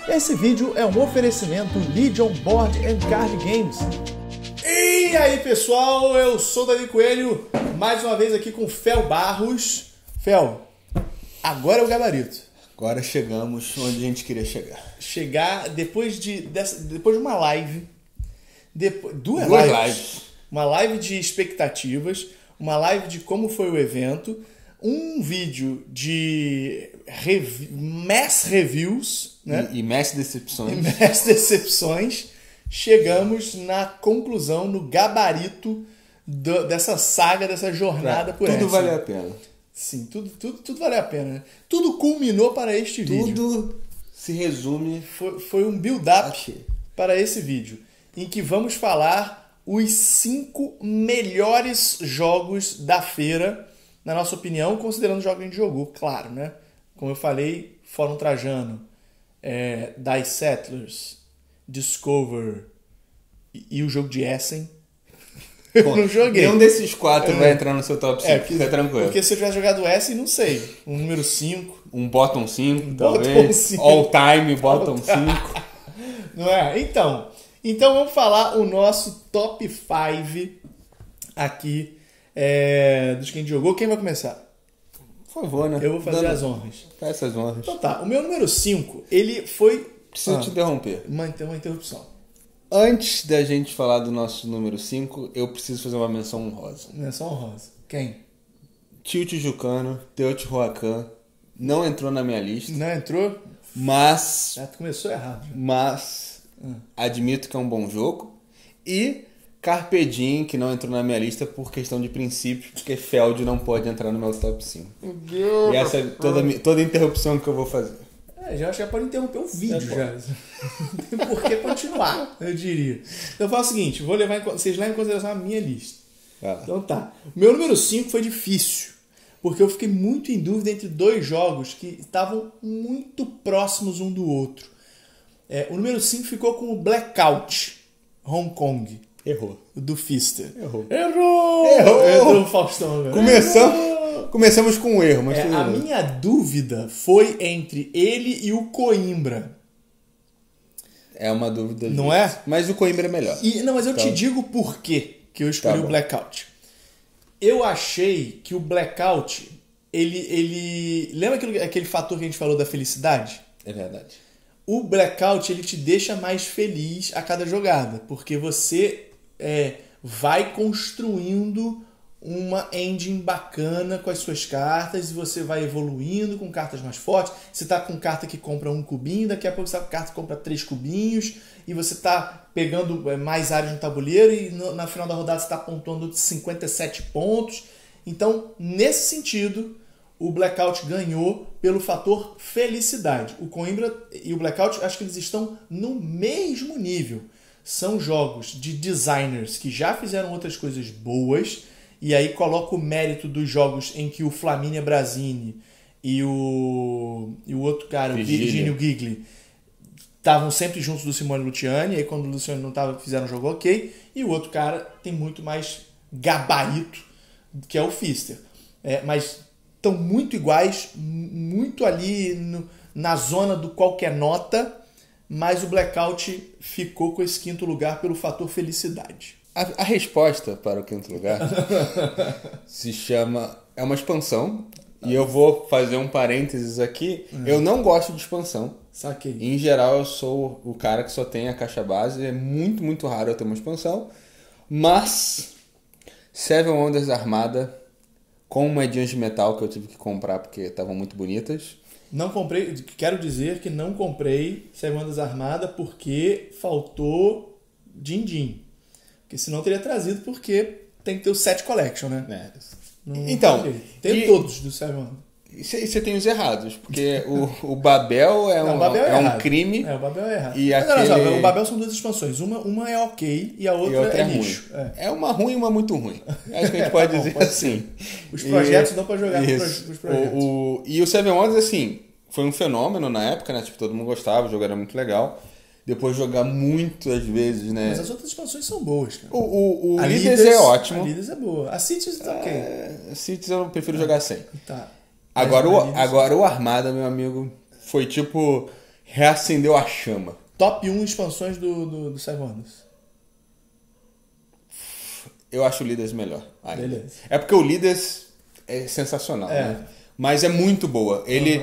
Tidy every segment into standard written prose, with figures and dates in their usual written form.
Esse vídeo é um oferecimento Legion Board and Card Games. E aí pessoal, eu sou o Davi Coelho, mais uma vez aqui com o Fel Barros. Fel, agora é o gabarito. Agora chegamos onde a gente queria chegar. Chegar depois de uma live, duas lives. Uma live de expectativas, uma live de como foi o evento, um vídeo de mass reviews, né? E mass decepções. Chegamos na conclusão, no gabarito dessa saga, dessa jornada por essa. Tudo valeu a pena. Sim, tudo valeu a pena. Né? Tudo culminou para este vídeo. Tudo se resume. Foi um build-up para esse vídeo, em que vamos falar os 5 melhores jogos da feira, na nossa opinião, considerando os jogos que a gente jogou, claro, né? Como eu falei, Fórum Trajano, Dice Settlers, Discover e o jogo de Essen. Eu não joguei. Nenhum desses 4 vai entrar no seu top 5, fica tranquilo. Porque se eu tivesse jogado Essen, não sei. Um número 5. Um bottom 5, talvez. All time bottom 5. Não é? Então vamos falar o nosso top 5 aqui dos que a gente jogou. Quem vai começar? Por favor, né? Eu vou fazer as honras. Faz essas honras. Então tá, o meu número 5, ele foi... Preciso te interromper. Uma interrupção. Antes da gente falar do nosso número 5, eu preciso fazer uma menção honrosa. Menção honrosa. Quem? Tio Tijucano, Teotihuacan, não entrou na minha lista. Não entrou? Mas... Já começou errado. Mas admito que é um bom jogo. E Carpe Diem, que não entrou na minha lista por questão de princípio, porque Feld não pode entrar no meu top 5. E essa é toda a interrupção que eu vou fazer. Já acho que pode interromper o vídeo já. Não tem por que continuar, eu diria. Então eu faço o seguinte, vocês levam em consideração a minha lista. Então tá. O meu número 5 foi difícil, porque eu fiquei muito em dúvida entre 2 jogos que estavam muito próximos um do outro. O número 5 ficou com o Blackout, Hong Kong. Errou. Do Fister. Errou. Entrou o Faustão agora. Começamos com um erro, mas a minha dúvida foi entre ele e o Coimbra. É uma dúvida. Não é? Mas o Coimbra é melhor. Mas eu te digo por quê que eu escolhi o Blackout. Eu achei que o Blackout, ele... Lembra aquele fator que a gente falou da felicidade? É verdade. O Blackout, ele te deixa mais feliz a cada jogada, porque você vai construindo uma engine bacana com as suas cartas e você vai evoluindo com cartas mais fortes. Você está com carta que compra 1 cubinho, daqui a pouco você está com carta que compra 3 cubinhos e você está pegando mais áreas no tabuleiro e na final da rodada você está pontuando 57 pontos. Então, nesse sentido, o Blackout ganhou pelo fator felicidade. O Coimbra e o Blackout, acho que eles estão no mesmo nível. São jogos de designers que já fizeram outras coisas boas, e aí coloca o mérito dos jogos em que o Flaminia Brasini e o outro cara, o Virgínio Gigli, estavam sempre juntos do Simone Luciani, e aí quando o Luciani não estava, fizeram um jogo ok, e o outro cara tem muito mais gabarito, que é o Fister. Mas estão muito iguais, muito ali na zona do qualquer nota, mas o Blackout ficou com esse 5º lugar pelo fator felicidade. A resposta para o 5º lugar se chama... É uma expansão. E eu vou fazer um parênteses aqui. Eu não gosto de expansão. Saquei. Em geral, eu sou o cara que só tem a caixa base. É muito, muito raro eu ter uma expansão. Mas Seven Wonders Armada, com moedinhas de metal que eu tive que comprar porque estavam muito bonitas. Não comprei, quero dizer que não comprei Seven Wonders Armada porque faltou din-din. Porque senão teria trazido, porque tem que ter o set collection, né? Então, tem todos do Seven Wonders. E você tem os errados, porque o Babel é um crime. O Babel é errado. E o Babel são 2 expansões. Uma é ok e a outra é lixo. É uma ruim e uma muito ruim. Acho que a gente pode dizer assim. Os projetos dão pra jogar os projetos. E o Seven Wonders, assim, foi um fenômeno na época, né? Tipo, todo mundo gostava, o jogo era muito legal. Depois de jogar muitas vezes, né? Mas as outras expansões são boas, cara. O Leaders é ótimo. A Leaders é boa. A Cities tá ok. A Cities eu prefiro jogar sem. Tá. Agora o Armada, meu amigo, foi tipo reacendeu a chama. Top 1 expansões do Seven Wonders. Eu acho o Leaders melhor. Beleza. É porque o Leaders é sensacional, né? Mas é muito boa.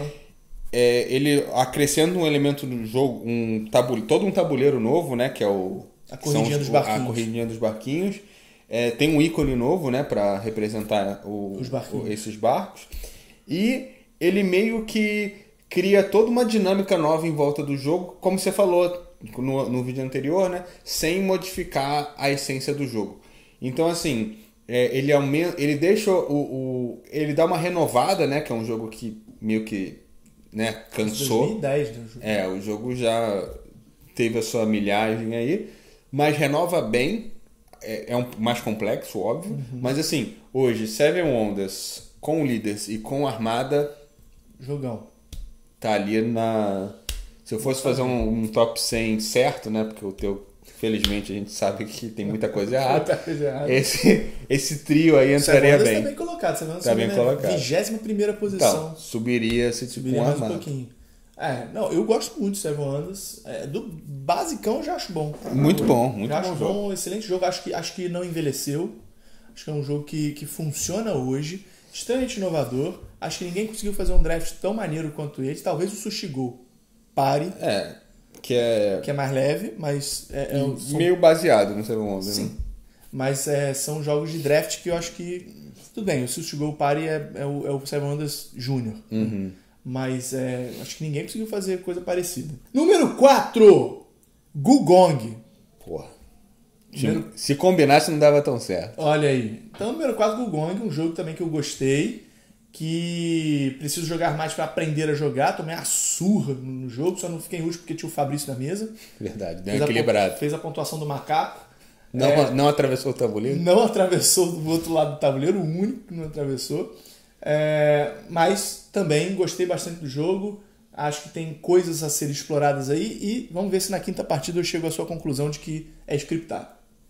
Ele acrescenta um elemento do jogo, todo um tabuleiro novo, né? Que é a corridinha dos barquinhos. A corridinha dos barquinhos. Tem um ícone novo, né? Para representar esses barcos. E ele meio que cria toda uma dinâmica nova em volta do jogo, como você falou no vídeo anterior, né? Sem modificar a essência do jogo. Então, assim, ele deixa ele dá uma renovada, né? Que é um jogo que meio que, né, cansou. 2010, né, o jogo. O jogo já teve a sua milhagem aí, mas renova bem. Mais complexo, óbvio. Mas, assim, hoje, Seven Wonders com Leaders e com Armada... Jogão. Tá ali na... Se eu fosse fazer um top 100 certo, né? Porque o teu... Felizmente a gente sabe que tem muita coisa errada. Esse trio aí entraria bem. Tá bem colocado. Você tá bem colocado. 21ª posição. Então, subiria mais um pouquinho. Não, eu gosto muito de Seven Wonders. Do basicão eu já acho bom. Muito bom. Já acho bom, excelente jogo. Acho que não envelheceu. Acho que é um jogo que funciona hoje. Extremamente inovador. Acho que ninguém conseguiu fazer um draft tão maneiro quanto ele. Talvez o Sushi Go pare. Que é mais leve, mas... meio baseado no Seven Wonders. Sim. Né? Mas são jogos de draft que eu acho que... Tudo bem, o Sushi Go pare é o Seven Wonders Júnior. Mas acho que ninguém conseguiu fazer coisa parecida. Número 4. Gugong. Porra. Se combinasse não dava tão certo. Olha aí. Então, número 4, Gugong. Um jogo também que eu gostei. Que preciso jogar mais para aprender a jogar. Tomei uma surra no jogo. Só não fiquei em último porque tinha o Fabrício na mesa. Verdade. Deu equilibrado. Fez a pontuação do macaco. Não atravessou o tabuleiro? Não atravessou do outro lado do tabuleiro. O único que não atravessou. Mas também gostei bastante do jogo. Acho que tem coisas a serem exploradas aí. E vamos ver se na quinta partida eu chego à sua conclusão de que é scriptado.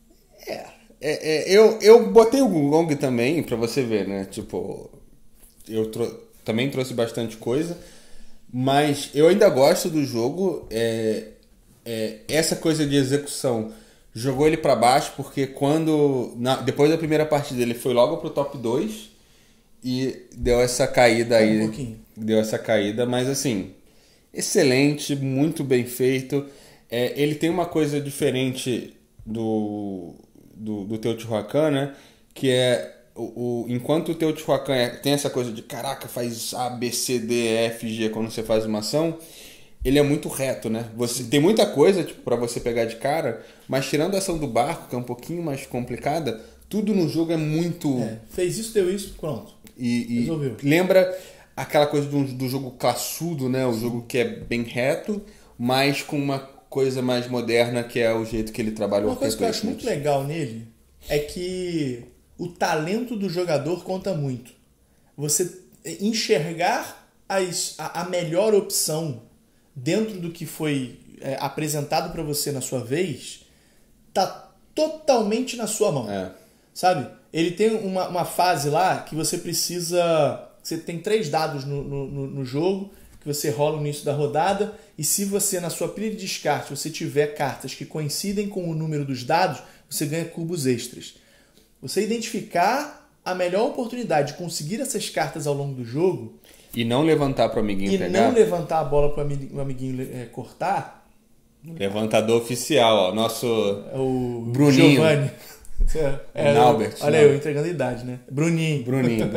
Eu botei o Gugong também, pra você ver, né? Tipo, eu também trouxe bastante coisa. Mas eu ainda gosto do jogo. Essa coisa de execução jogou ele pra baixo, porque depois da primeira partida ele foi logo pro top 2. E deu essa caída aí. Um pouquinho. Deu essa caída, mas assim, excelente, muito bem feito. Ele tem uma coisa diferente do Teotihuacan, né? Que enquanto o Teotihuacan tem essa coisa de caraca, faz A, B, C, D, E, F, G quando você faz uma ação, ele é muito reto, né? Tem muita coisa tipo, para você pegar de cara, mas tirando a ação do barco, que é um pouquinho mais complicada, tudo no jogo é muito... fez isso, deu isso, pronto. E lembra aquela coisa do jogo classudo, né? O jogo que é bem reto, mas com uma coisa mais moderna, que é o jeito que ele trabalha o Uma coisa que eu acho muito legal nele é que o talento do jogador conta muito. Você enxergar a melhor opção dentro do que foi apresentado para você na sua vez tá totalmente na sua mão. Sabe? Ele tem uma fase lá que você precisa... Você tem 3 dados no jogo que você rola no início da rodada, e se você, na sua pilha de descarte, você tiver cartas que coincidem com o número dos dados, você ganha cubos extras. Você identificar a melhor oportunidade de conseguir essas cartas ao longo do jogo... E não levantar para o amiguinho pegar. E não levantar a bola para o amiguinho cortar. Levantador oficial, ó. Nosso o Bruninho. Giovanni. Albert. Olha eu entregando a idade, né? Bruninho.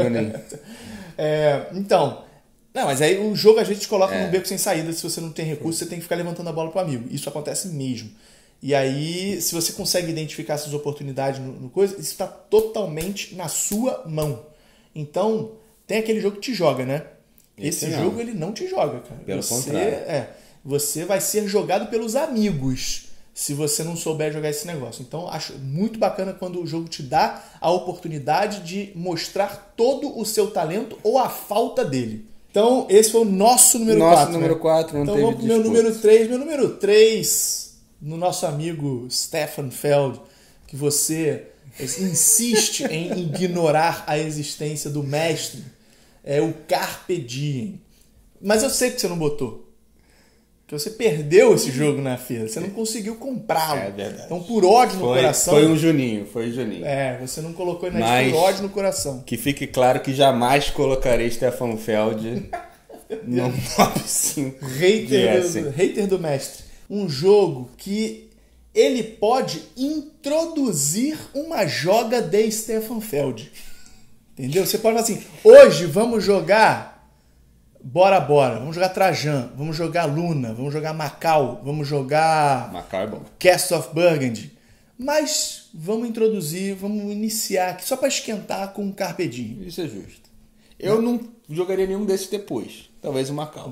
Então... Não, mas aí o jogo a gente te coloca num beco sem saída. Se você não tem recurso, você tem que ficar levantando a bola pro amigo. Isso acontece mesmo. E aí, se você consegue identificar essas oportunidades no coisa, isso está totalmente na sua mão. Então, tem aquele jogo que te joga, né? Esse jogo ele não te joga, cara. Pelo contrário. Você vai ser jogado pelos amigos se você não souber jogar esse negócio. Então, acho muito bacana quando o jogo te dá a oportunidade de mostrar todo o seu talento ou a falta dele. Então, esse foi o nosso número 4. Nosso número 4, não então, teve vamos pro meu número 3. Meu número 3, no nosso amigo Stefan Feld, que você insiste em ignorar a existência do mestre, é o Carpe Diem. Mas eu sei que você não botou. que você perdeu esse jogo na feira. Você não conseguiu comprá-lo. É verdade. Então, por ódio no coração... Foi Juninho. Você não colocou ele por ódio no coração. Que fique claro que jamais colocarei Stefan Feld no top 5. Hater do mestre. Um jogo que ele pode introduzir uma joga de Stefan Feld. Entendeu? Você pode falar assim, hoje vamos jogar... Bora. Vamos jogar Trajan, vamos jogar Luna, vamos jogar Macau, vamos jogar... Macau é bom. Castle of Burgundy. Mas vamos introduzir, vamos iniciar aqui, só para esquentar com um Carpe Diem. Isso é justo. Eu não jogaria nenhum desses depois. Talvez o Macau.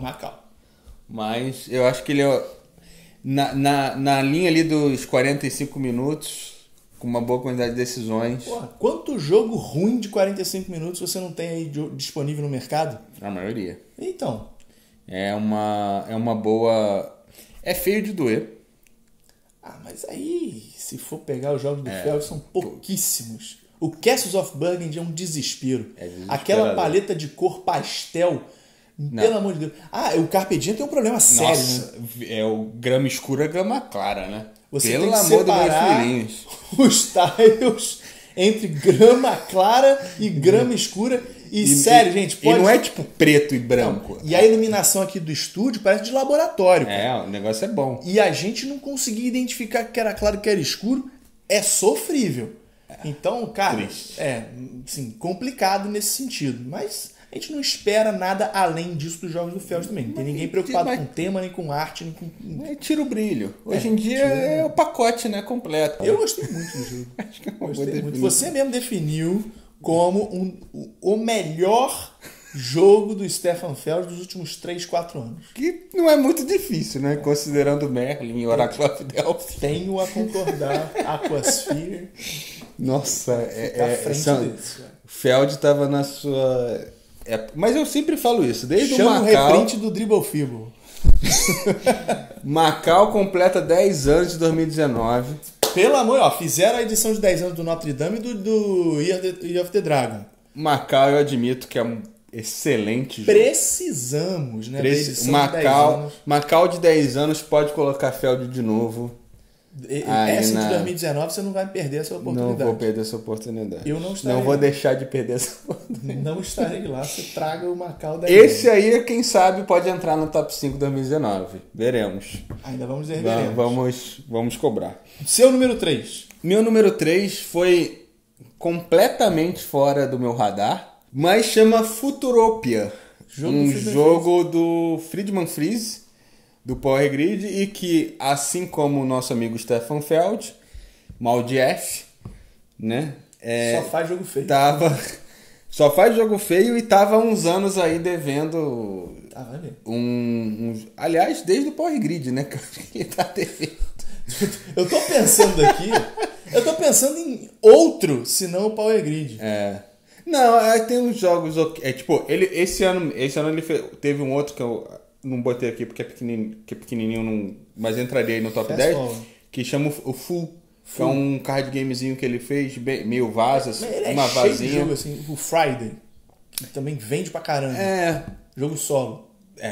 Mas eu acho que ele é... Na linha ali dos 45 minutos, com uma boa quantidade de decisões... Porra, quanto jogo ruim de 45 minutos você não tem aí disponível no mercado? A maioria. Então. É uma boa... É feio de doer. Mas aí, se for pegar os jogos do Feld, são pouquíssimos. O Castles of Burgundy é um desespero. Aquela paleta de cor pastel, pelo amor de Deus. O Carpe Diem tem um problema sério, né? É o grama escura e grama clara, né? Você pelo tem que amor separar dos meus filhinhos. os tiles entre grama clara e grama escura. E sério, gente, pode... E não é tipo preto e branco. Não. E a iluminação aqui do estúdio parece de laboratório. Cara. O negócio é bom. E a gente não conseguia identificar que era claro que era escuro. É sofrível. Então, cara, assim, complicado nesse sentido. Mas a gente não espera nada além disso dos jogos do Feld também. Não tem ninguém preocupado com tema, nem com arte, nem com... Tira o brilho. Hoje em dia é o pacote, né, completo. Eu gostei muito do jogo. Acho que gostei muito. Você mesmo definiu como o melhor jogo do Stefan Feld dos últimos 3, 4 anos. Que não é muito difícil, né? Considerando Merlin e Oracle of Delphi. Tenho a concordar. Aquasphere. Nossa, desse. Feld estava na sua... mas eu sempre falo isso, desde Chama o Macau... o reprint do Dribble Feeble. Macau completa 10 anos de 2019. Pelo amor, fizeram a edição de 10 anos do Notre Dame e do Year of the Dragon. Macau, eu admito que é um excelente jogo. Precisamos, né? Macau de 10 anos pode colocar Feld de novo. Essa de 2019 você não vai perder essa oportunidade. Não vou perder essa oportunidade. Eu não estarei. Não vou deixar de perder essa oportunidade. Não estarei lá. Você traga o Macau da Esse aí, quem sabe, pode entrar no top 5 2019. Veremos. Ainda vamos ver. Vamos cobrar. Seu número 3. Meu número 3 foi completamente fora do meu radar, mas chama Futuropia. Jogo do Friedman Freeze, do Power Grid, e que, assim como o nosso amigo Stefan Feld, mal de F, né? Só faz jogo feio. Só faz jogo feio e tava há uns anos aí devendo aliás, desde o Power Grid, né? Que eu acho que ele tá devendo. Eu tô pensando em outro, senão o Power Grid. Não, tem uns jogos... esse ano ele teve um outro que eu não botei aqui porque é pequenininho, mas entraria aí no top 10, que chama o Full, que é um card gamezinho que ele fez, meio vaza, uma vazinha. Jogo, assim, o Friday, que também vende pra caramba. Jogo solo.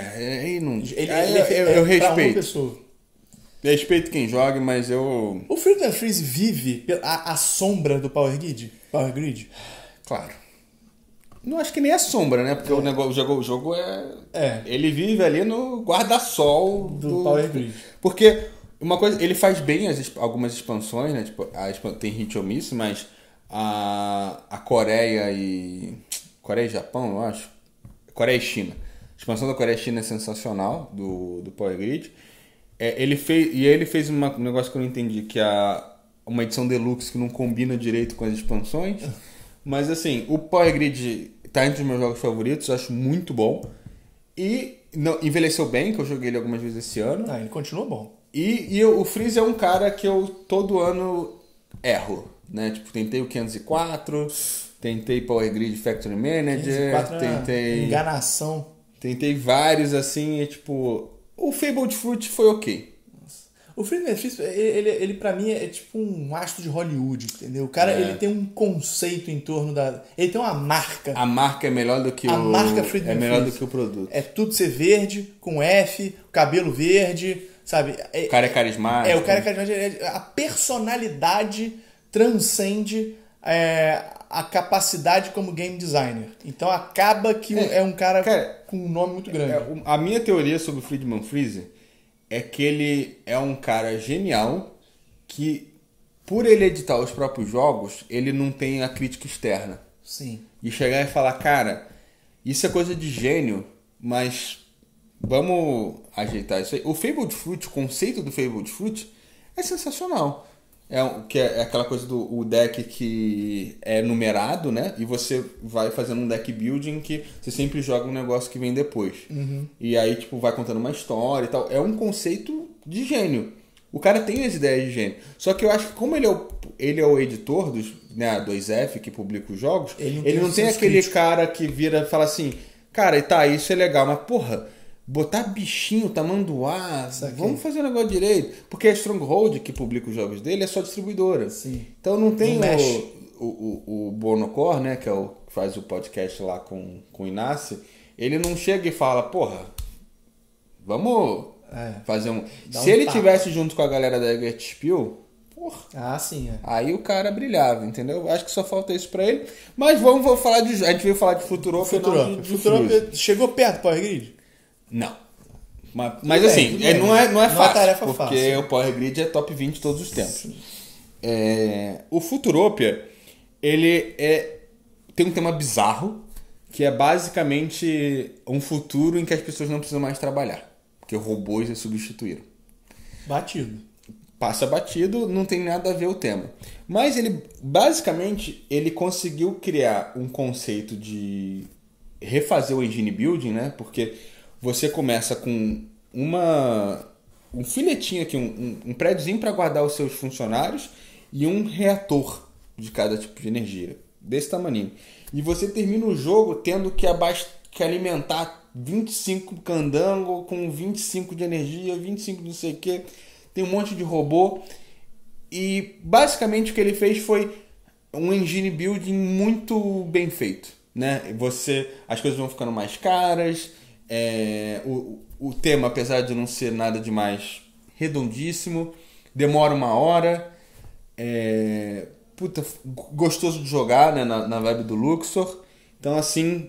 Eu respeito. Respeito quem joga, mas eu... O Friedman Freeze vive a sombra do Power Grid? Claro. Não acho que nem é sombra, né? Porque o jogo é... Ele vive ali no guarda-sol do Power Grid. Porque uma coisa... Ele faz bem algumas expansões, né? Tipo, tem Hit or Miss, mas a Coreia e Japão, eu acho. Coreia e China. A expansão da Coreia e China é sensacional, do Power Grid. Ele fez um negócio que eu não entendi, que é uma edição deluxe que não combina direito com as expansões. Mas assim, o Power Grid tá entre os meus jogos favoritos, acho muito bom. E envelheceu bem, que eu joguei ele algumas vezes esse ano. Ele continua bom. E o Freeze é um cara que eu todo ano erro, né? Tipo, tentei o 504, tentei Power Grid Factory Manager, tentei... Enganação. Tentei vários assim e tipo... O Fabled Fruit foi ok. O Friedman Freeze, ele pra mim é tipo um astro de Hollywood, entendeu? O cara, ele tem um conceito em torno da... Ele tem uma marca. A marca é melhor do que a marca Friedman é melhor Freeze. do que o produto. É tudo ser verde, com F, cabelo verde, sabe? O cara é carismático. O cara é carismático. A personalidade transcende a capacidade como game designer. Então acaba que é um cara com um nome muito grande. A minha teoria sobre o Friedman Freeze é que ele é um cara genial que, por ele editar os próprios jogos, ele não tem a crítica externa. Sim. E chegar e falar, cara, isso é coisa de gênio, mas vamos ajeitar isso aí. O Fabled Fruit, o conceito do Fabled Fruit é sensacional. É aquela coisa do deck que é numerado, né? E você vai fazendo um deck building que você sempre joga um negócio que vem depois. Uhum. E aí, tipo, vai contando uma história e tal. É um conceito de gênio. O cara tem as ideias de gênio. Só que eu acho que como ele é o editor dos, né, a 2F que publica os jogos, ele não tem aquele cara que vira e fala assim, cara, tá, isso é legal, mas porra, botar bichinho, tamanduá, vamos fazer o negócio direito. Porque a Stronghold, que publica os jogos dele, é só distribuidora. Sim. Então não tem o Bonocor, né, que é o que faz o podcast lá com o Inácio, ele não chega e fala, porra, vamos fazer um... Se ele tivesse junto com a galera da Egert Spiel, porra, sim, aí o cara brilhava, entendeu? Acho que só falta isso pra ele. Mas vamos falar de... A gente veio falar de Futuropia. Futuropia chegou perto do Power Grid? Não. Mas assim, não é fácil. Tarefa porque fácil. o Power Grid é top 20 todos os tempos. O Futuropia, ele tem um tema bizarro, que é basicamente um futuro em que as pessoas não precisam mais trabalhar. Porque robôs a substituíram. Batido. Passa batido, não tem nada a ver o tema. Mas ele, basicamente, ele conseguiu criar um conceito de refazer o engine building, né? Porque você começa com um filetinho aqui, um prédiozinho para guardar os seus funcionários e um reator de cada tipo de energia, desse tamaninho. E você termina o jogo tendo que alimentar 25 candango com 25 de energia, 25 de não sei o que. Tem um monte de robô. E basicamente o que ele fez foi um engine building muito bem feito, né? As coisas vão ficando mais caras. O tema, apesar de não ser nada demais, redondíssimo, demora 1 hora, gostoso de jogar, né, na vibe do Luxor. Então assim,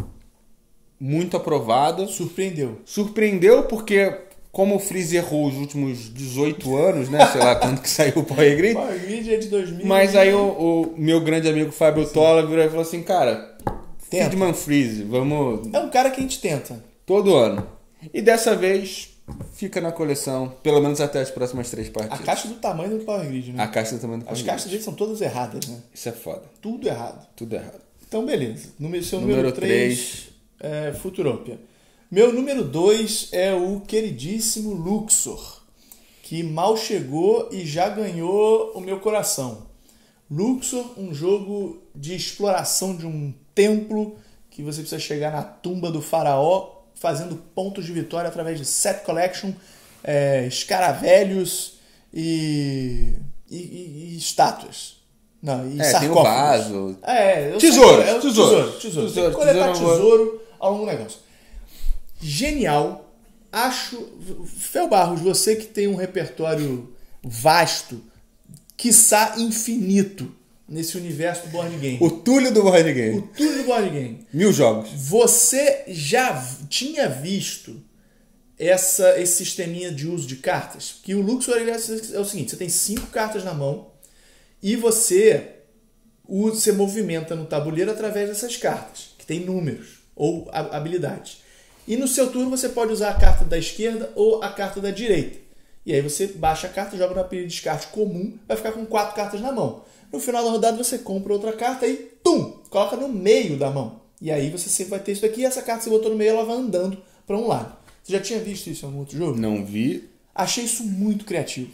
muito aprovado. Surpreendeu porque como o Freeze errou os últimos 18 anos, né, sei lá quando que saiu o Power Grid. Power Grid é de 2000. Mas aí o meu grande amigo Fábio Tola virou e falou assim, cara, Friedman Freeze, vamos... É um cara que a gente tenta. Todo ano. E dessa vez fica na coleção, pelo menos até as próximas 3 partidas. A caixa do tamanho do Power Grid, né? A caixa do tamanho do Power Grid. As caixas dele são todas erradas, né? Isso é foda. Tudo errado. Tudo errado. Então, beleza. Seu número 3 é Futuropia. Meu número 2 é o queridíssimo Luxor, que mal chegou e já ganhou o meu coração. Luxor, um jogo de exploração de um templo que você precisa chegar na tumba do faraó fazendo pontos de vitória através de set collection, escaravelhos e estátuas. Não, e sarcófagos. Tem o vaso. Tesouro. Tem que coletar tesouro ao longo do negócio. Genial. Acho... Fel Barros, você que tem um repertório vasto, quiçá infinito, nesse universo do board game. O Túlio do board game. 1000 jogos. Você já tinha visto esse sisteminha de uso de cartas? Que o Luxor é o seguinte, você tem 5 cartas na mão e você movimenta no tabuleiro através dessas cartas, que tem números ou habilidades. E no seu turno você pode usar a carta da esquerda ou a carta da direita. E aí você baixa a carta, joga na pilha de descarte comum, vai ficar com 4 cartas na mão. No final da rodada você compra outra carta e coloca no meio da mão. E aí você sempre vai ter isso daqui, e essa carta que você botou no meio, ela vai andando para um lado. Você já tinha visto isso em algum outro jogo? Não vi. Achei isso muito criativo.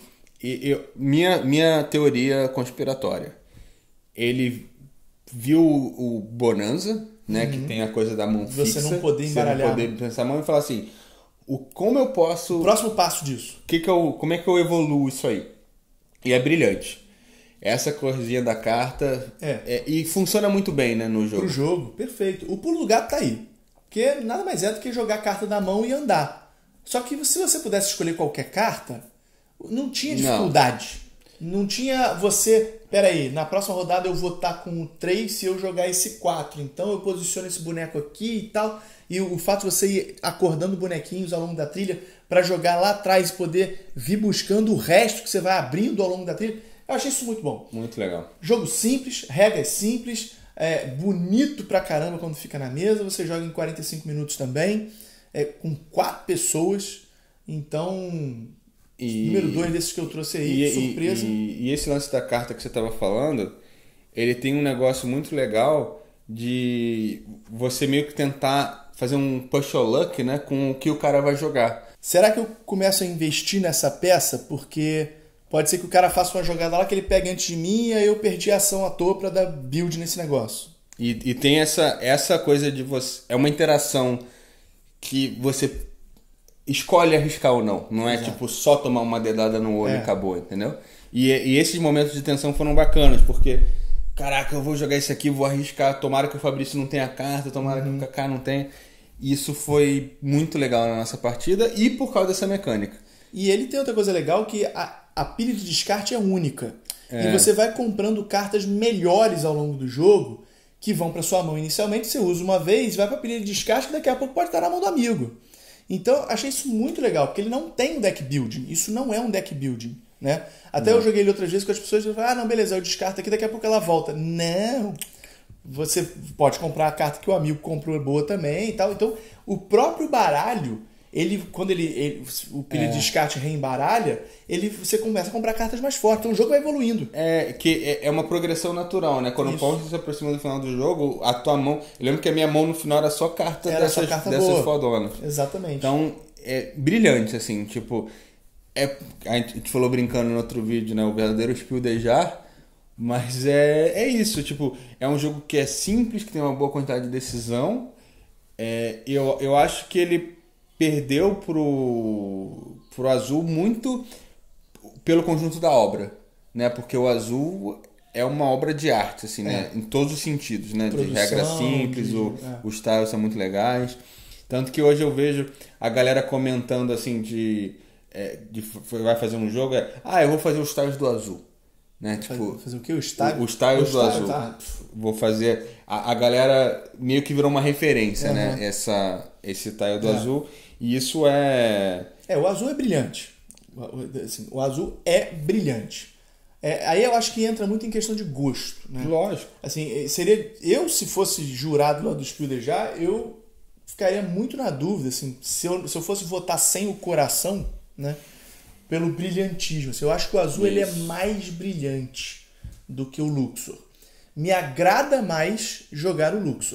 Minha teoria conspiratória. Ele viu o Bonanza, né, que tem a coisa da mão fixa. Você não poder embaralhar. Você não poder pensar a mão e falar assim, como eu posso... O próximo passo disso. Como é que eu evoluo isso aí? E é brilhante. Essa corzinha da carta... e funciona muito bem, né, no jogo. Pro jogo, perfeito. O pulo do gato tá aí. Porque nada mais é do que jogar a carta da mão e andar. Só que se você pudesse escolher qualquer carta, não tinha dificuldade. Não tinha você... Peraí, na próxima rodada eu vou estar com o 3 se eu jogar esse 4. Então eu posiciono esse boneco aqui e tal. E o fato de você ir acordando bonequinhos ao longo da trilha para jogar lá atrás e poder vir buscando o resto que você vai abrindo ao longo da trilha. Eu achei isso muito bom. Muito legal. Jogo simples, regras simples, bonito pra caramba quando fica na mesa. Você joga em 45 minutos também, com 4 pessoas. Então... Número 2 desses que eu trouxe aí, surpresa. E esse lance da carta que você estava falando, ele tem um negócio muito legal de você meio que tentar fazer um push or luck, né, com o que o cara vai jogar. Será que eu começo a investir nessa peça? Porque pode ser que o cara faça uma jogada lá que ele pegue antes de mim e aí eu perdi a ação à toa para dar build nesse negócio. E tem essa coisa de você... É uma interação que você... escolhe arriscar ou não. Não é tipo só tomar uma dedada no olho e acabou, entendeu? E esses momentos de tensão foram bacanas, porque caraca, eu vou jogar isso aqui, vou arriscar, tomara que o Fabrício não tenha carta, tomara que o Kaká não tenha. Isso foi muito legal na nossa partida e por causa dessa mecânica. E ele tem outra coisa legal que a pilha de descarte é única. E você vai comprando cartas melhores ao longo do jogo que vão para sua mão inicialmente, você usa uma vez, vai para a pilha de descarte que daqui a pouco pode estar na mão do amigo. Então, achei isso muito legal, porque ele não tem um deck building. Isso não é um deck building, né? Até eu joguei ele outras vezes com as pessoas e falaram, não, beleza, eu descarto aqui, daqui a pouco ela volta. Não! Você pode comprar a carta que o amigo comprou boa também e tal. Então, o próprio baralho, quando o pilha de descarte reembaralha, você começa a comprar cartas mais fortes. Então, o jogo vai evoluindo. É uma progressão natural, né? Quando o ponto se aproxima do final do jogo, a tua mão... Eu lembro que a minha mão no final era só carta dessas fodonas. Exatamente. Então, é brilhante, assim, tipo... A gente falou brincando no outro vídeo, né? O verdadeiro Spiel des Jahres. Mas é isso, tipo... É um jogo que é simples, que tem uma boa quantidade de decisão. Eu acho que ele perdeu pro Azul muito pelo conjunto da obra, né? Porque o Azul é uma obra de arte, assim, né? Em todos os sentidos, né? Produção, de regras simples, os tiles são muito legais. Tanto que hoje eu vejo a galera comentando, assim, vai fazer um jogo, eu vou fazer os tiles do Azul. Né? Tipo, fazer o quê? Os tiles do Azul. Vou fazer... A galera meio que virou uma referência, né? Esse tile do Azul. E isso o azul é brilhante. Assim, o azul é brilhante. Aí eu acho que entra muito em questão de gosto. Né? Lógico. Assim, se fosse jurado lá do Spiel des Jahres, eu ficaria muito na dúvida. Assim, se eu fosse votar sem o coração, né? Pelo brilhantismo. Eu acho que o azul ele é mais brilhante do que o Luxor. Me agrada mais jogar o Luxor.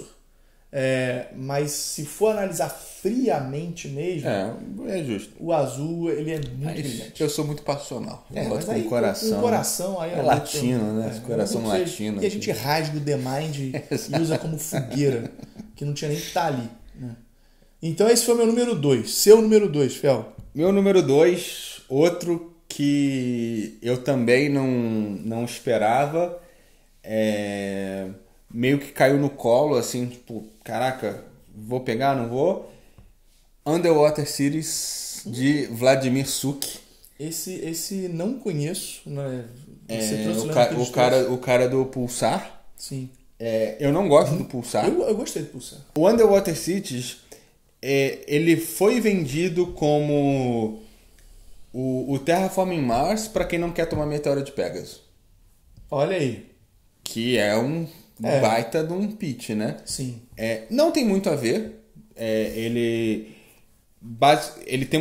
Mas se for analisar friamente mesmo, é justo. O azul ele é muito brilhante. Eu sou muito passional. Eu gosto com o coração. Com o coração aí é latino, né? Coração latino. E a gente rasga o The Mind e usa como fogueira, que não tinha nem que estar ali. Né? Então esse foi meu número 2. Seu número 2, Fel. Meu número 2, outro que eu também não esperava, meio que caiu no colo, assim, tipo, caraca, vou pegar, não vou? Underwater Cities, de Vladimir Suk. Esse não conheço, né? O cara do Pulsar. Sim. Eu não gosto do Pulsar. Eu gostei do Pulsar. O Underwater Cities, ele foi vendido como o Terraforming Mars para quem não quer tomar Meteora de Pegasus. Tem aí. Que é um baita de um pitch, né? Sim. Não tem muito a ver. Ele tem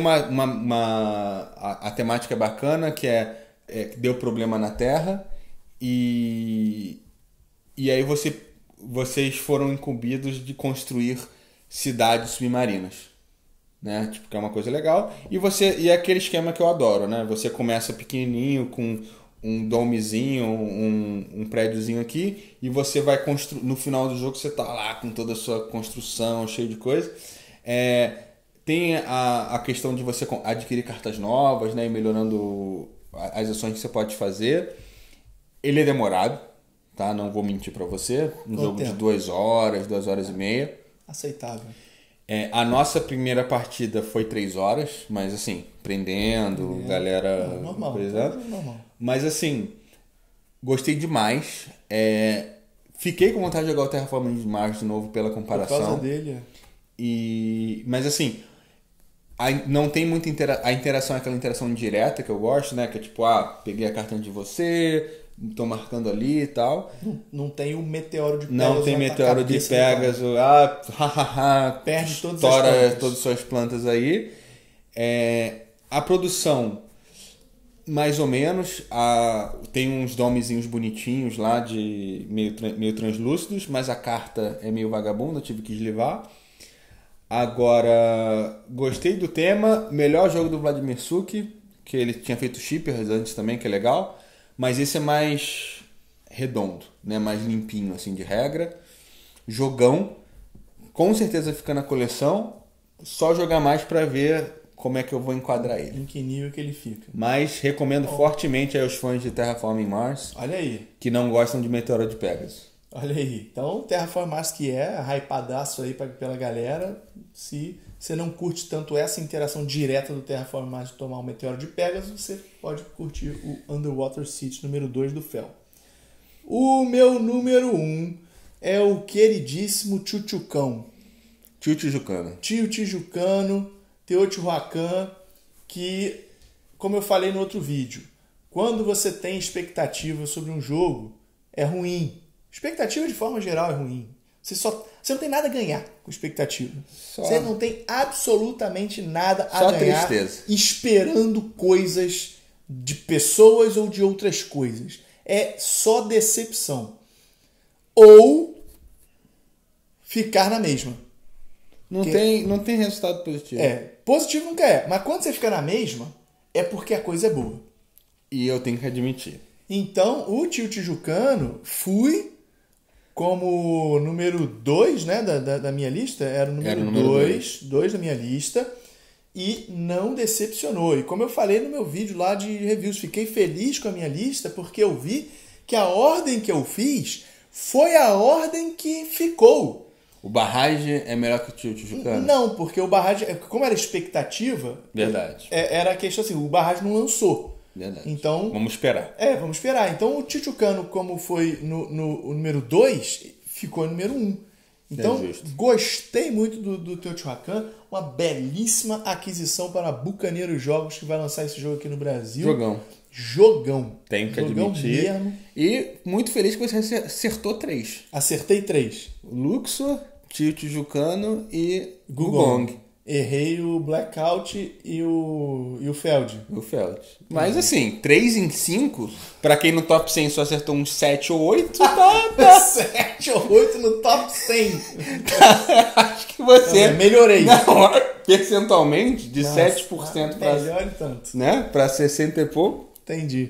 a temática é bacana, que deu problema na Terra e aí vocês foram incumbidos de construir cidades submarinas, né? Tipo, que é uma coisa legal. E é aquele esquema que eu adoro, né? Você começa pequenininho com um domezinho, um prédiozinho aqui, e você vai construir. No final do jogo você tá lá com toda a sua construção, cheio de coisa. Tem a questão de você adquirir cartas novas, né? E melhorando as ações que você pode fazer. Ele é demorado, tá? Não vou mentir pra você. Um jogo de 2 horas, 2 horas e meia. Aceitável. A nossa primeira partida foi 3 horas, mas assim, prendendo, galera... Normal. Mas assim, gostei demais. Fiquei com vontade de jogar o Terraforming Mars de novo pela comparação. Por causa dele, Mas assim, não tem muita a interação, é aquela interação direta que eu gosto, né? Que é tipo, peguei a carta de você, tô marcando ali e tal. Não tem o meteoro de Pegasus. Não tem meteoro de Pegasus. Perde todas as estoura plantas. todas as suas plantas aí. A produção, mais ou menos. Tem uns domezinhos bonitinhos lá, de meio translúcidos, mas a carta é meio vagabunda, eu tive que eslivar. Agora, gostei do tema. Melhor jogo do Vladimir Suki, que ele tinha feito Shippers antes também, que é legal. Mas esse é mais redondo, né? Mais limpinho, assim, de regra. Jogão. Com certeza fica na coleção. Só jogar mais pra ver como é que eu vou enquadrar ele. Em que nível que ele fica. Mas recomendo fortemente aos fãs de Terraforming Mars. Olha aí. Que não gostam de Meteoro de Pegasus. Olha aí. Então, Terraforming Mars, que é hypadaço aí pela galera. Se você não curte tanto essa interação direta do Terraforming Mars de tomar um Meteoro de Pegasus, você pode curtir o Underwater City número 2 do Fel. O meu número 1 é o queridíssimo Tchutchucão. Tio Tijucano. Tio Tijucano, Teotihuacan, que, como eu falei no outro vídeo, quando você tem expectativa sobre um jogo, é ruim. Expectativa de forma geral é ruim. Você não tem nada a ganhar com expectativa. Você não tem absolutamente nada a ganhar tristeza. Esperando coisas de pessoas ou de outras coisas. É só decepção. Ou ficar na mesma. Não tem resultado positivo. Positivo nunca é. Mas quando você fica na mesma, é porque a coisa é boa. E eu tenho que admitir. Então, o Tio Tijucano fui como número 2, né, da minha lista. Era o número 2 da minha lista. E não decepcionou. E como eu falei no meu vídeo lá de reviews, fiquei feliz com a minha lista porque eu vi que a ordem que eu fiz foi a ordem que ficou. O Barrage é melhor que o Tio Tijucano? Não, porque o Barrage, como era expectativa... Verdade. Era a questão assim, o Barrage não lançou. Verdade. Então, vamos esperar. Vamos esperar. Então o Tijucano, como foi no número 2, ficou no número 1. Então, gostei muito do Teotihuacan. Uma belíssima aquisição para Bucaneiro Jogos, que vai lançar esse jogo aqui no Brasil. Jogão. Tenho que admitir. Mesmo. E muito feliz que você acertou 3. Acertei 3. Luxor, Tio Tijucano e Gugong. Errei o Blackout e o Feld. Mas assim, 3 em 5, pra quem no top 100 só acertou uns 7 ou 8, tá. 7 ou 8 no top 100. Acho que você... melhorei. Não, percentualmente, de 7% pra... Melhore tanto. Né? Pra 60 e pouco. Entendi.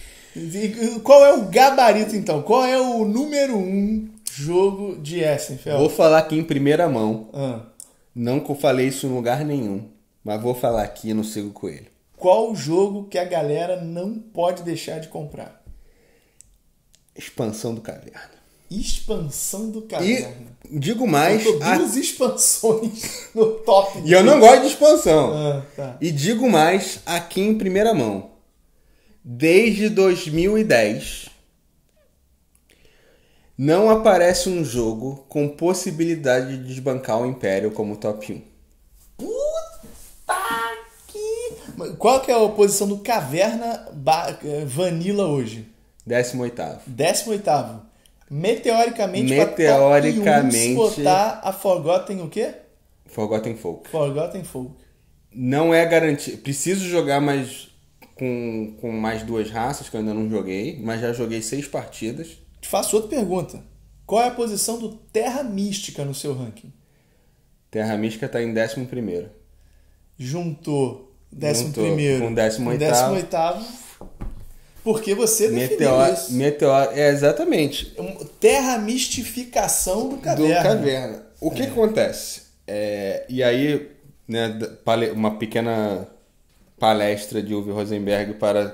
E qual é o gabarito, então? Qual é o número 1 jogo de Essen, Fel? Vou falar aqui em primeira mão. Não que eu falei isso em lugar nenhum, mas vou falar aqui no Sigo Coelho. Qual o jogo que a galera não pode deixar de comprar? Expansão do Caverna. Expansão do Caverna. E digo mais... Eu tô 2 expansões no top. E eu não gosto de expansão. Tá. E digo mais aqui em primeira mão. Desde 2010... não aparece um jogo com possibilidade de desbancar o Império como top 1. Puta que... Qual que é a posição do Caverna Vanilla hoje? 18º. 18º. Meteoricamente, pra top 1, se botar a Forgotten o quê? Forgotten Folk. Forgotten Folk. Não é garantido. Preciso jogar mais com mais 2 raças, que eu ainda não joguei, mas já joguei 6 partidas. Te faço outra pergunta. Qual é a posição do Terra Mística no seu ranking? Terra Mística está em 11º. Juntou 11º com 18º. Porque você definiu isso. Meteoro, exatamente. Terra Mistificação do Caverna. O que acontece? E aí, né, uma pequena palestra de Uwe Rosenberg para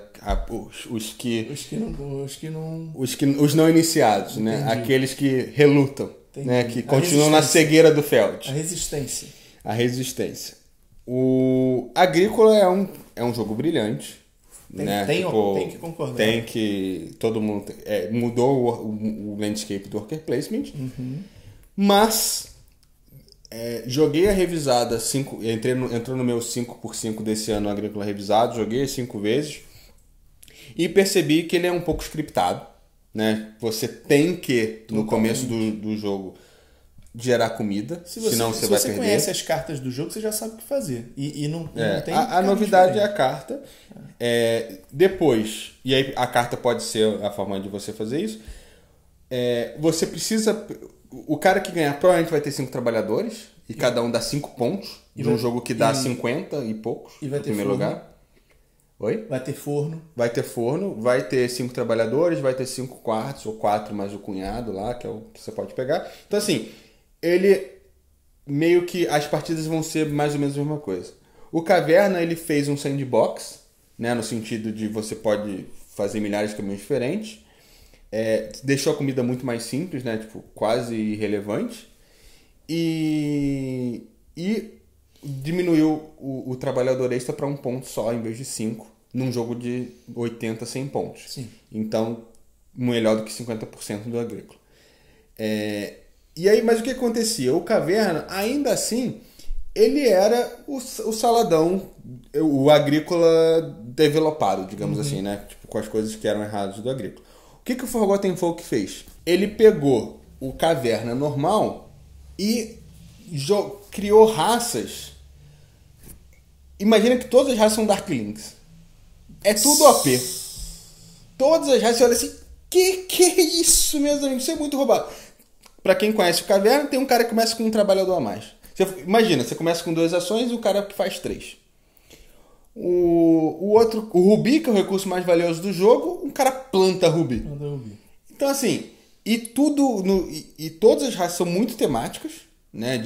os não iniciados, né? Aqueles que relutam, né? Que continuam na cegueira do Feld. A resistência. O Agrícola é um jogo brilhante. Tem que concordar. Todo mundo mudou o landscape do worker placement. Mas joguei a revisada, entrou no meu 5x5 desse ano, Agrícola revisado, joguei 5 vezes e percebi que ele é um pouco scriptado, né? Você tem que, no começo do jogo, gerar comida, senão você vai perder. Se você conhece as cartas do jogo, você já sabe o que fazer. E não tem a novidade é a carta. Depois, e aí a carta pode ser a forma de você fazer isso, você precisa... O cara que ganhar provavelmente vai ter 5 trabalhadores, e cada um dá 5 pontos, de um jogo que dá 50 e poucos, e vai no ter primeiro forno. lugar. Oi? Vai ter forno. Vai ter forno, vai ter 5 trabalhadores, vai ter 5 quartos, ou 4 mais o cunhado lá, que é o que você pode pegar. Então assim, ele meio que as partidas vão ser mais ou menos a mesma coisa. O Caverna, ele fez um sandbox, né, no sentido de você pode fazer milhares de caminhos diferentes. Deixou a comida muito mais simples, né, tipo, quase irrelevante. E diminuiu o trabalhador extra para 1 ponto só, em vez de 5, num jogo de 80, 100 pontos. Sim. Então, melhor do que 50% do Agrícola. E aí, mas o que acontecia? O Caverna, ainda assim, ele era o saladão, o Agrícola developado, digamos assim, né? Tipo, com as coisas que eram erradas do Agrícola. O que o Forgotten Folk fez? Ele pegou o Caverna normal e criou raças. Imagina que todas as raças são Darklings. É tudo OP. Todas as raças, você olha assim, que é isso, meus amigos? Isso é muito roubado. Pra quem conhece o Caverna, tem um cara que começa com um trabalhador a mais. Imagina, você começa com 2 ações e o cara que faz 3. O Rubi, que é o recurso mais valioso do jogo, um cara planta Rubi. Então assim, e todas as raças são muito temáticas, né?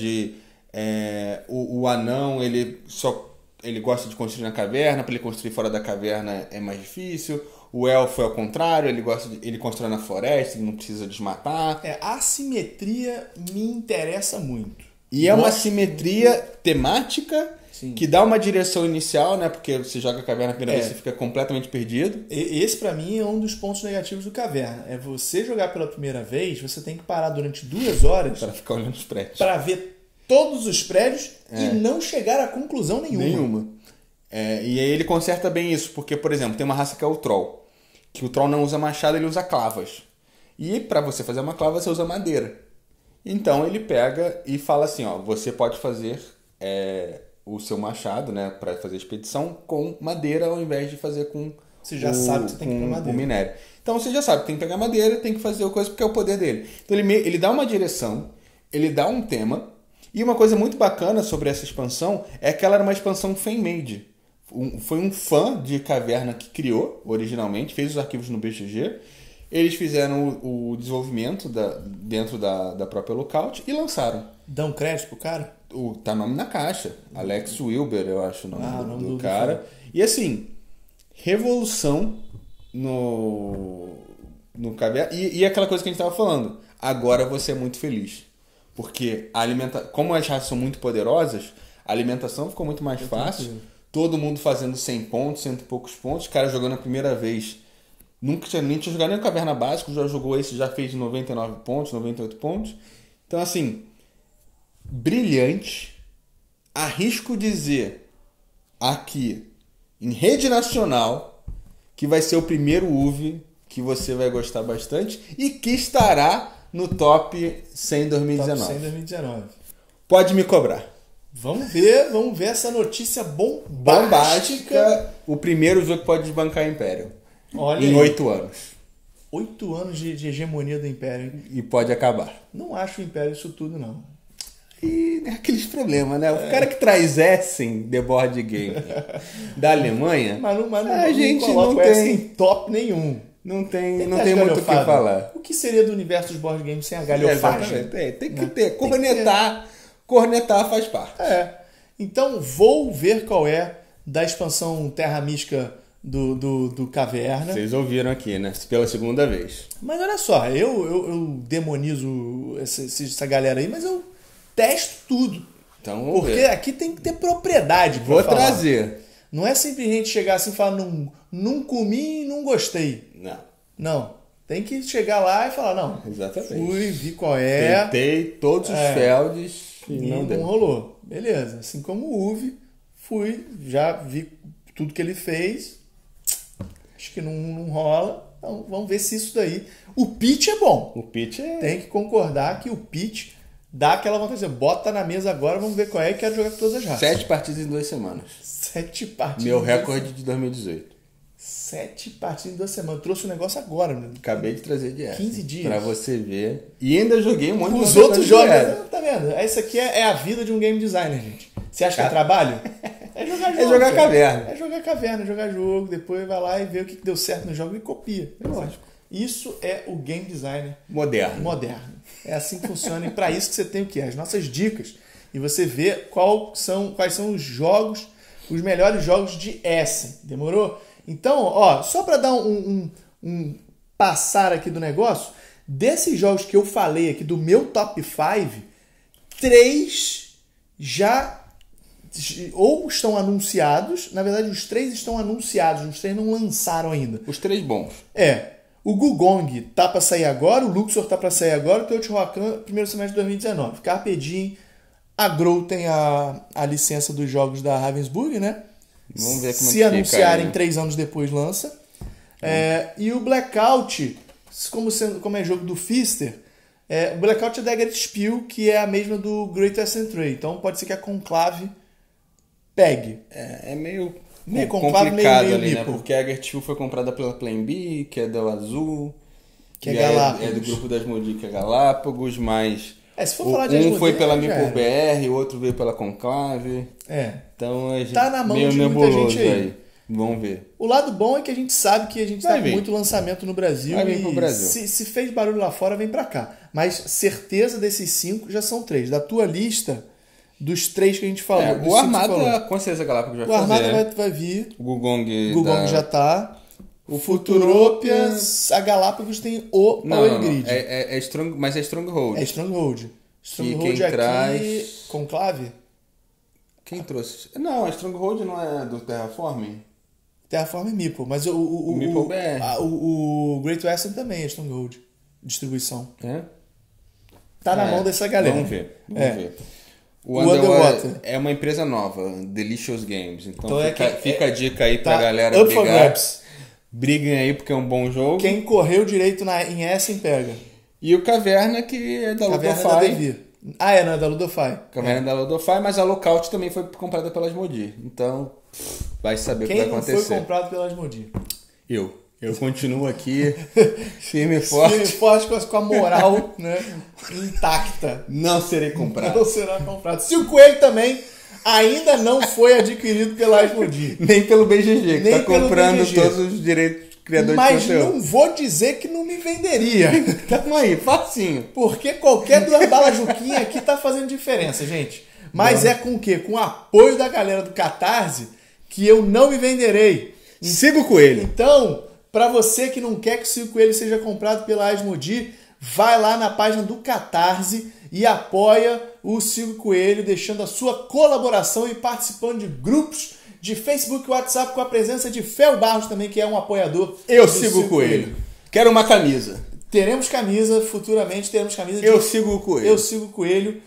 O anão, ele gosta de construir na caverna, para ele construir fora da caverna é mais difícil. O elfo é o contrário, ele constrói na floresta, ele não precisa desmatar. A assimetria me interessa muito. E é uma simetria temática. Sim. Que dá uma direção inicial, né? Porque você joga a caverna a primeira vez, você fica completamente perdido. Esse, pra mim, é um dos pontos negativos do Caverna. É você jogar pela primeira vez, você tem que parar durante 2 horas... para ficar olhando os prédios. Para ver todos os prédios e não chegar a conclusão nenhuma. E aí ele conserta bem isso, porque, por exemplo, tem uma raça que é o Troll. Que o Troll não usa machado, ele usa clavas. E para você fazer uma clava, você usa madeira. Então ele pega e fala assim, ó, você pode fazer... o seu machado, né, para fazer expedição com madeira ao invés de fazer com você já sabe que você tem que pegar madeira. O minério. Então você já sabe que tem que pegar madeira, tem que fazer a coisa porque é o poder dele. Então ele dá uma direção, ele dá um tema, e uma coisa muito bacana sobre essa expansão é que ela era uma expansão fan-made. Foi um fã de Caverna que criou originalmente, fez os arquivos no BGG, eles fizeram o desenvolvimento dentro da própria Lookout e lançaram. Dão crédito pro cara? Tá nome na caixa. Alex Wilber, eu acho o nome do cara. E assim, revolução no Caverna. E aquela coisa que a gente tava falando. Agora você é muito feliz. Porque como as raças são muito poderosas, a alimentação ficou muito mais fácil. Todo mundo fazendo 100 pontos, 100 e poucos pontos. O cara jogando a primeira vez. Nunca tinha jogado nem o Caverna Básico, já jogou esse, já fez 99 pontos, 98 pontos. Então assim... brilhante, arrisco dizer aqui em rede nacional que vai ser o primeiro UV que você vai gostar bastante e que estará no top 100 2019. Top 100 2019. Pode me cobrar. Vamos ver essa notícia bombástica. O primeiro jogo que pode desbancar o Império. Olha em 8 anos. 8 anos de hegemonia do Império. E pode acabar. Não acho o Império isso tudo, não. E é aqueles problemas, né? O cara que traz Essen, The Board Game, da Alemanha, mas a gente não tem top nenhum. Não tem muito o que falar. O que seria do universo dos board games sem a galhofagem? Tem que ter. Cornetar faz parte. Então, vou ver qual é da expansão Terra Mística do Caverna. Vocês ouviram aqui, né? Pela segunda vez. Mas olha só, eu demonizo essa galera aí, mas eu testo tudo. Então, vamos Porque ver. aqui tem que ter propriedade pra Vou falar. trazer. Não é simplesmente chegar assim e falar, não comi e não gostei. Não. Tem que chegar lá e falar, não. Exatamente. Fui, vi qual é. Tentei todos os felds e não deu. Rolou. Beleza. Assim como o Uve, fui, já vi tudo que ele fez. Acho que não rola. Então vamos ver se isso daí... O pitch é bom. O pitch é... Tem que concordar que o pitch dá aquela vontade de dizer, bota na mesa agora, vamos ver qual é e quero jogar com todas as raças. 7 partidas em 2 semanas. 7 partidas. Meu recorde de 2018. 7 partidas em 2 semanas. Eu trouxe o negócio agora, né? Acabei de trazer de 15 dias. Pra você ver. E ainda joguei um monte de Os outros jogos. direto. Tá vendo? Isso aqui é a vida de um game designer, gente. Você acha que é trabalho? É jogar jogo. É jogar caverna. É jogar caverna, jogar jogo. Depois vai lá e vê o que deu certo no jogo e copia. Lógico. Isso é o game designer Moderno. É assim que funciona. E para isso que você tem o quê? As nossas dicas. E você vê quais são os jogos, os melhores jogos de Essen. Demorou? Então, ó, só para dar um passar aqui do negócio, desses jogos que eu falei aqui, do meu top 5, 3 já ou estão anunciados, na verdade os 3 estão anunciados, os 3 não lançaram ainda. Os 3 bons. O Gugong tá para sair agora, o Luxor tá para sair agora, o Teotihuacan, primeiro semestre de 2019. Carpe Diem, a Grow tem a licença dos jogos da Ravensburg, né? Vamos ver como Se é que anunciarem fica, né? 3 anos depois lança. E o Blackout, como é jogo do Pfister, o Blackout é da Dagger Spiel, que é a mesma do Great Western Trail. Então pode ser que a Conclave pegue. É meio Conclave, complicado meio ali, né? Meeple. Porque a Gertrude foi comprada pela Plan B, que é do Azul. Que é e Galápagos. É do grupo das Modi, que é Galápagos, mas... Se for falar de um Asmodee, foi pela já Meeple era. BR, o outro veio pela Conclave. Então a gente Tá na mão meio de muita nebuloso gente aí. Vamos ver. O lado bom é que a gente sabe que a gente Vai tá com vir. muito lançamento no Brasil. Vai vir pro Brasil. Se fez barulho lá fora, vem pra cá. Mas certeza desses 5 já são 3. Da tua lista, dos 3 que a gente falou. dos O 5 que você Armada, falou. com certeza, Galápagos vai O Armada fazer. vai vir. O Gugong, O Gugong já tá. O Futuropia, a Galápagos tem o Power Grid. É Strong, mas é Stronghold. É Stronghold. Stronghold quem aqui, traz- Conclave? Quem trouxe? Não, a Stronghold não é do Terraforming? Terraform é Meeple, mas o Meeple BR. o Great Western também é Stronghold. Distribuição. É? Tá na mão dessa galera. Vamos ver. O O Underwater Underwater. é uma empresa nova, Delicious Games. Então, Então fica a dica aí pra tá galera up for brigar. grabs. Briguem aí porque é um bom jogo. Quem correu direito em Essen pega. E o Caverna, que é da Caverna da Ludofy. Devir. Não, é da Ludofy. Caverna da Ludofy, mas a Lookout também foi comprada pelas Modi. Então, vai saber o que Quem vai não acontecer. foi comprado pelas Modi? Eu continuo aqui, firme e forte. Firme e forte com a moral né, intacta. Não serei comprado. Não será comprado. Se o Coelho também ainda não foi adquirido pela Asmodee. Nem pelo BGG, que Nem tá pelo comprando BGG. todos os direitos de criador Mas de conteúdo. não vou dizer que não me venderia. Tamo aí, facinho. Porque qualquer duas balas Juquinha aqui tá fazendo diferença, gente. Mas é com o quê? Com o apoio da galera do Catarse que eu não me venderei. Siga o Coelho. Então, para você que não quer que o Cico Coelho seja comprado pela Asmodee, vai lá na página do Catarse e apoia o Cico Coelho, deixando a sua colaboração e participando de grupos de Facebook e WhatsApp com a presença de Fel Barros também, que é um apoiador. Eu do sigo o Cico Coelho. Quero uma camisa. Teremos camisa, futuramente teremos camisa de Eu sigo o Coelho. Eu sigo o Coelho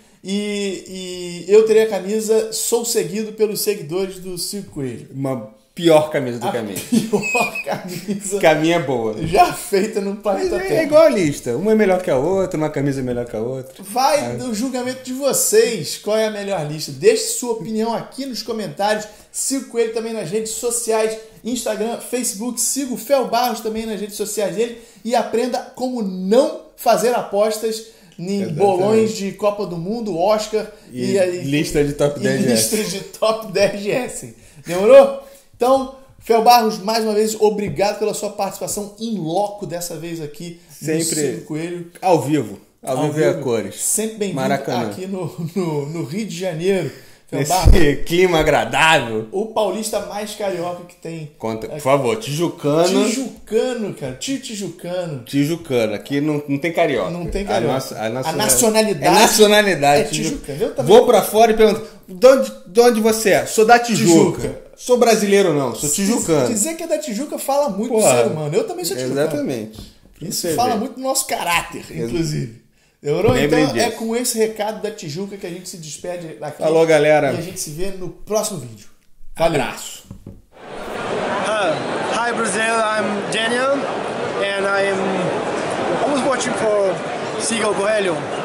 e eu terei a camisa Sou Seguido pelos seguidores do Cico Coelho. Uma pior camisa do caminho. Pior camisa Que a minha é boa. já feita no planeta Terra. É igual a lista. Uma é melhor que a outra, uma camisa é melhor que a outra. Vai do julgamento de vocês. Qual é a melhor lista? Deixe sua opinião aqui nos comentários. Siga o Coelho também nas redes sociais. Instagram, Facebook. Siga o Fel Barros também nas redes sociais dele. E aprenda como não fazer apostas em bolões de Copa do Mundo, Oscar E lista de top 10 e listas de top 10 de Essen. Demorou? Então, Fel Barros, mais uma vez, obrigado pela sua participação in loco dessa vez aqui Sempre no Cico Coelho. Ao vivo. Ao vivo é a cores. Sempre bem-vindo Maracanã. aqui no Rio de Janeiro. Nesse clima agradável. O paulista mais carioca que tem. Conta, por favor, tijucano. Tijucano, cara. Tijucano. Tijucano. Aqui não tem carioca. Não tem carioca. A nacionalidade. É nacionalidade. É tijucano. Eu também. Vou pra fora e pergunto: de onde você é? Sou da Tijuca. Sou brasileiro, não. Sou tijucano. Dizer que é da Tijuca fala muito do ser humano. Eu também sou tijucano. Exatamente. Isso fala muito do nosso caráter, inclusive. Demorou? Então é com esse recado da Tijuca que a gente se despede daqui. Falou, galera. E a gente se vê no próximo vídeo. Abraço. Hi Brazil, I'm Daniel and I was watching for Sigal Coelho.